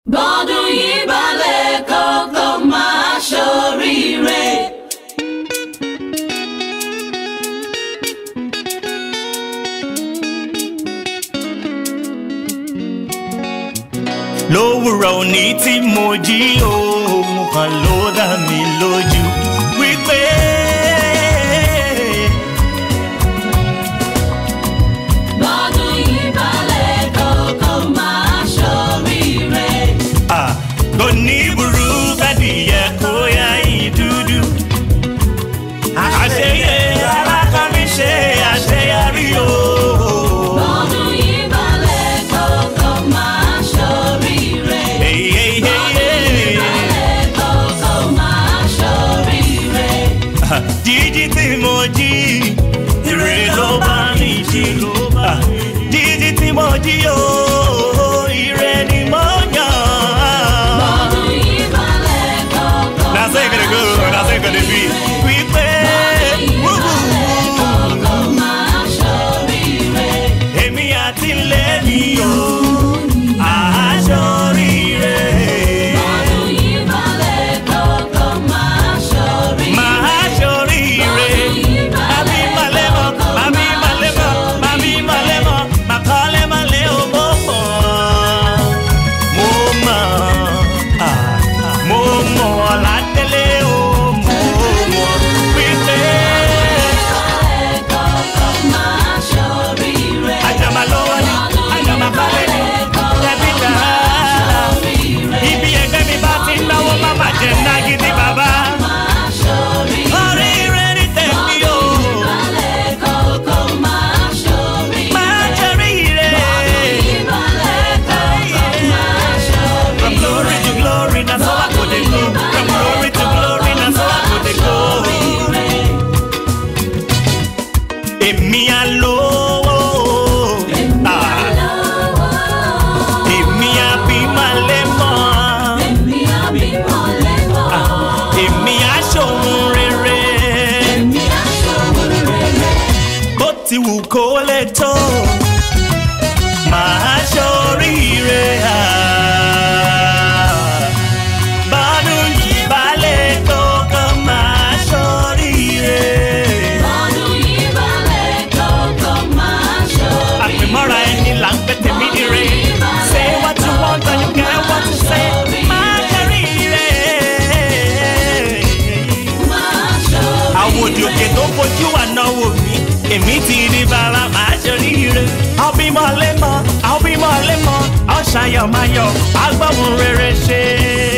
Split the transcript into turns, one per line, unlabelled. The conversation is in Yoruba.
Bọ́dún yìí balẹ̀ kọ́kọ́ máa ṣoríire.
Lówùrọ̀ òní tí mo jí ohun kan ló dá mi lójú wípé
Bọ́dún yìí balẹ̀ kọ́kọ́ máa ṣoríire.
Kò ní burú kádìyẹ kó yá ìdúdú. Àṣeyẹ alákàmí ṣe àṣeyọrí o.
Bọ́dún yìí balẹ̀ kọ́kọ́ máa ṣoríire. Bọ́dún yìí balẹ̀ kọ́kọ́ máa ṣoríire.
Jíjí tí mo jí ire ló bá mi jí. Jíjí tí mo jí o ire ni mo yàn.
Bọ́dún yìí balẹ̀ kọ́kọ́ máa ṣoríire.
Wípé èmi àti ilé mi o àṣoríire.
Bọ́dún yìí balẹ̀ kọ́kọ́ máa ṣoríire.
Máa ṣoríire. Màmí màlẹ́mọ̀, màmí màlẹ́mọ̀, màmí màlẹ́mọ̀, màkọ́lé màlẹ́ o mo mọ̀. Mo mọ̀ Ọládélé o mo mọ̀ wípé àjàmà lọ́wọ́ ni àjàmà balẹ̀ ni ẹbí dára. Ibi ẹgbẹ́ mi bá ti ń náwó má bàjẹ́ ná gidi bàbá. Oríire ní tèmi o. Máa ṣoríire. From glory to glory, na so I go dey go. From glory to glory, na so I go dey go. Èmi á lówó. Èmi á bímọ lẹ́mọ̀. Èmi á ṣohun rere. Bó ti wù kó lè tó, máa ṣoríire. Bọ́dún yìí balẹ̀ kọ́kọ́ máa ṣoríire. Àpèmọ́ra ẹni là ń pẹ́ tèmi dire. Say what you want and you get what you say. Máa ṣoríire. Àwòdì òkè tó fojú wà náwó mi. Èmi ti di bàrà máa ṣoríire. I'll be more lemon, I'll be more lemon. I'll ṣayọ̀ máa yọ̀, I'll gbọ́ ohun rere ṣe.